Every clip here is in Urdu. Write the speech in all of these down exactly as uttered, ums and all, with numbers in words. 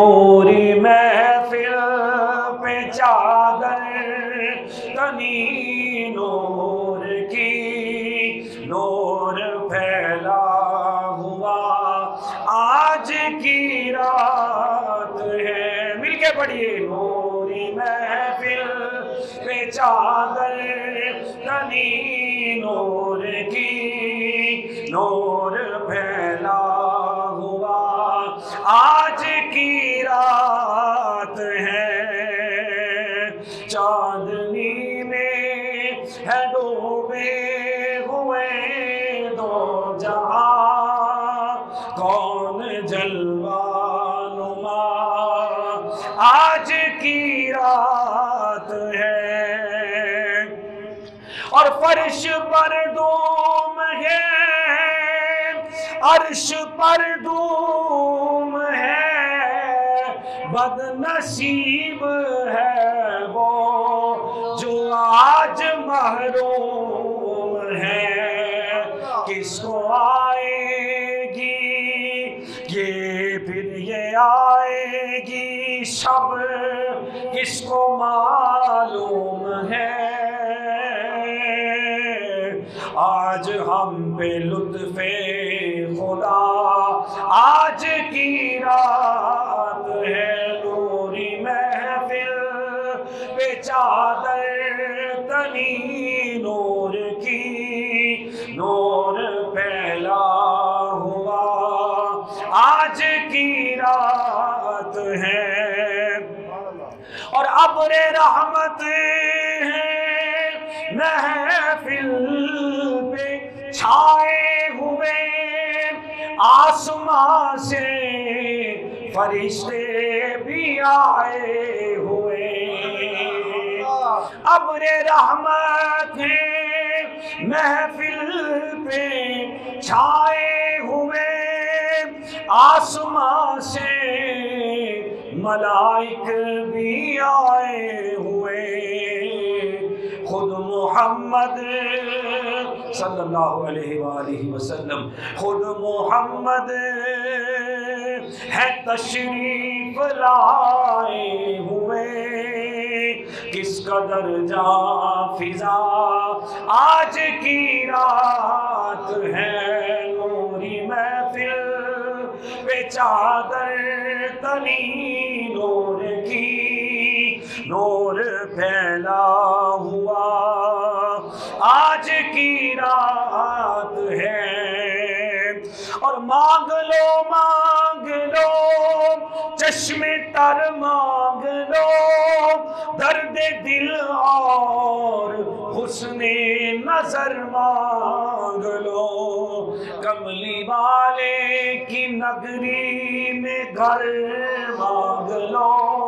پوری محفل پہ چادر تنی نور کی، نور پھیلا ہوا آج کی رات ہے۔ مل کے پڑھیے، نوری محفل پہ چادر تنی نور کی، نور پھیلا ہوا آج کی رات ہے۔ چاندنی میں ہے ڈوبے ہوئے دو جہاں، کون جلوہ نما آج کی رات ہے۔ اور فرش پر دوم ہے، عرش پر دوم ہے، بد نصیب ہے وہ جو آج محروم ہے۔ کس کو آئے گی یہ پھر یہ آئے گی شب، کس کو معلوم ہے۔ آج ہم پہ لطف خدا آج کی رات ہے۔ نوری محفل پہ چادر تنی نور کی، نور پھیلا ہوا آج کی رات ہے۔ اور ابر رحمت ہے محفل پہ چھائے ہوئے، آسمان سے فرشتے بھی آئے ہوئے۔ ابر رحمت ہے محفل پہ چھائے ہوئے، آسمان سے ملائک بھی آئے ہوئے۔ خود محمد صلی اللہ علیہ وآلہ وسلم، خود محمد ہے تشریف لائے ہوئے۔ کس قدر جاں فضا آج کی رات ہے۔ نوری محفل پہ چادر تنی نور کی، نور پھیلا ہوا آج کی رات ہے۔ اور مانگ لو مانگ لو چشم تر مانگ لو، درد دل اور حسن نظر مانگ لو۔ کملی والے کی نگری میں گھر مانگ لو،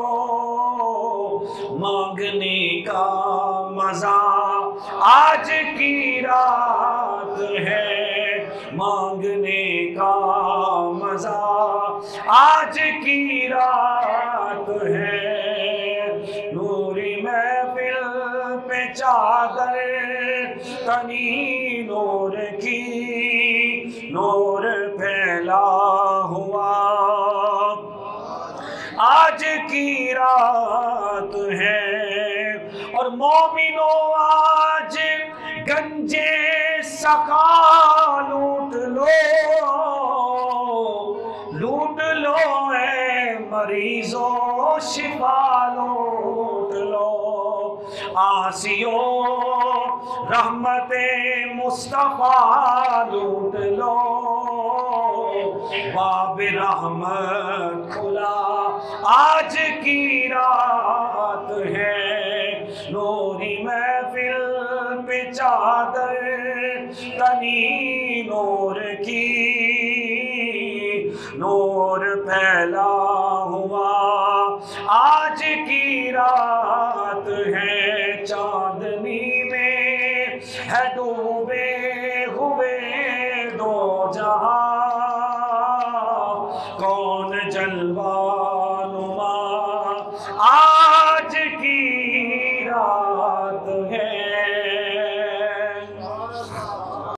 مانگنے کا مزہ آج کی رات ہے۔ مانگنے کا مزہ آج کی رات ہے۔ نوری محفل پہ چادر تنی نور کی، نور پھیلا ہوا آج کی رات ہے۔ اور مومنو آج گنجے سخا لوٹ لو، لوٹ لو اے مریضوں شفا لوٹ لو۔ آسیو رحمت مصطفیٰ لوٹ لو، باب رحمت کھلا آج کی رات ہے۔ نوری محفل پہ چادر تنی نور کی، نور پھیلا ہوا آج کی رات ہے۔ چاندنی میں ہے ڈوبے ہوئے دو جہاں،